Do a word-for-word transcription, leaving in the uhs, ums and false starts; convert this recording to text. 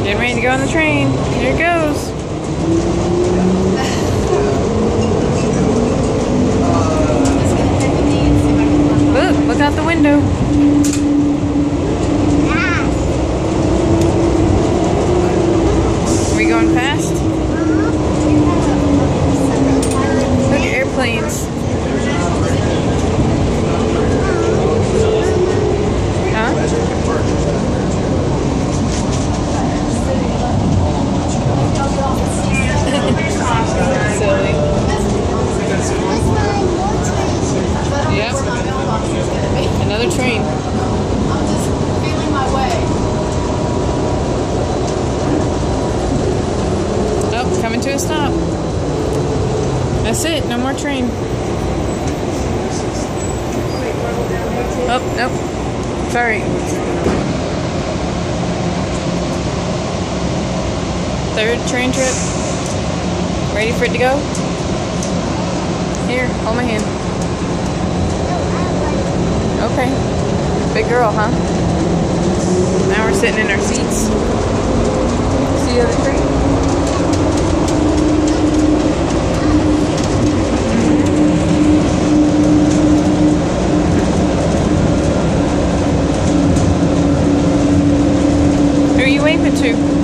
Getting ready to go on the train. Here it goes. Look, look out the window. Are we going fast? Look, airplanes. Huh? Silly. Yep. Another train. I'm just feeling my way. Oh, coming to a stop. That's it. No more train. Oh, nope. Sorry. Third train trip. Ready for it to go? Here, hold my hand. Okay. Big girl, huh? Now we're sitting in our seats. See the other train? Who are you waving to?